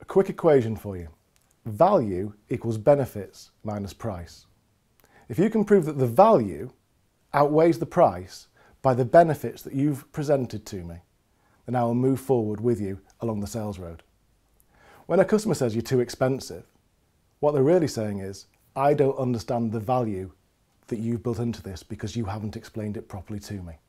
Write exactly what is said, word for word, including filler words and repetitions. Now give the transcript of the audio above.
quick equation for you. Value equals benefits minus price. If you can prove that the value outweighs the price by the benefits that you've presented to me, then I will move forward with you along the sales road. When a customer says you're too expensive, what they're really saying is, I don't understand the value that you've built into this because you haven't explained it properly to me.